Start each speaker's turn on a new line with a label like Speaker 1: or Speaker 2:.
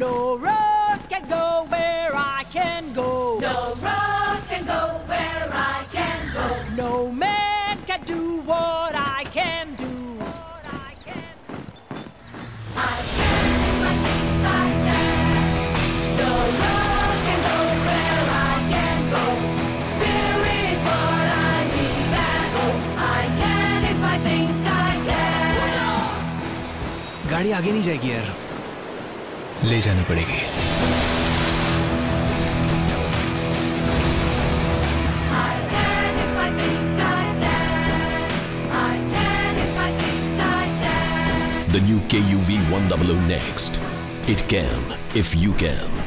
Speaker 1: No road can go where I can go.
Speaker 2: No road can go where I can go.
Speaker 1: No man can do what I can do.
Speaker 2: I can if I think I can. No road can go where I can go. Fear is what I leave at home. I can if I think I can.
Speaker 3: गाड़ी आगे नहीं जाएगी यार, ले जानी पड़ेगी।
Speaker 2: I can if I think I can. I can if I think I can.
Speaker 4: The new KUV100 NXT. It can if you can.